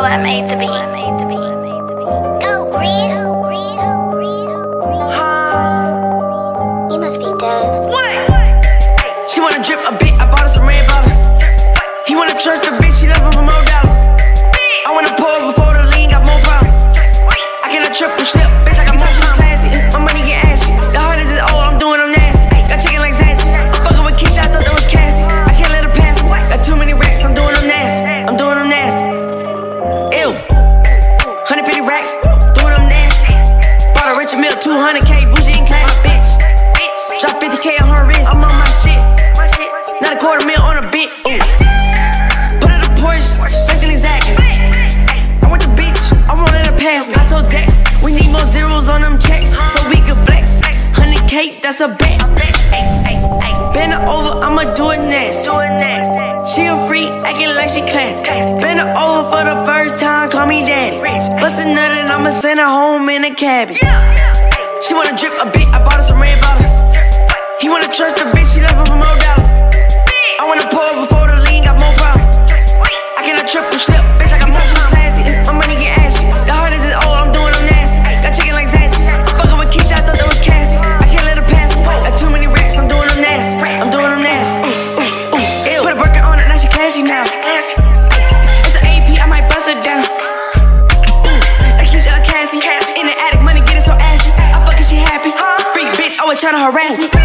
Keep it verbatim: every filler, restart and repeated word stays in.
I made the beat. Go, Breeze. You must be dead. She wanna drip a bit, I bought her some red bottles. He wanna trust the bitch, she love him for more dollars. I wanna pour before the lean, got more problems. I cannot triple slip, bitch, I got more shoes classy. My money get ashy, the hardest is old, I'm doing them nasty. Got chicken like Zanchi, I'm fucking with Keisha, I thought that was Cassie. I can't let her pass me, got too many racks, I'm doing them nasty. I'm doing them nasty. Ew, one hundred fifty racks, doing them nasty. Bought a Richard Mille, two hundred K, bougie and class, bitch. Drop fifty K on her wrist, I'm on my shit. Not a quarter mil on a bit, ooh. Put in a Porsche, facing exactly. I want the beach, I want her to pass me. I told Dex, we need more zeros on them checks, so we can flex. one hundred K, that's a bet. Bend her over, I'ma do it next. She a freak, acting like she classy. Bend her over for the first time, call me daddy. Bust a nut and I'ma send her home in a cabbie. She wanna drip a bit, I bought her some red bottles. He wanna trust the bitch, she love him for more dollars. I wanna pour before the lean, got more problems. I cannot triple slip, bitch, I got more shoes classy. My money get ashy, the hardest is old, I'm doing them nasty. Got chicken like Zanchi, I'm fucking with Keisha, I thought that was Cassie. I can't let her pass me, got too many racks, I'm doing them nasty. I'm doing them nasty, ooh, ooh, ooh, ew. Put a burger on it, now she classy now. It's an A P, I might bust her down. Ooh, like Keisha or Cassie. In the attic, money getting so ashy. I fucking she happy. Freak bitch, always tryna harass me.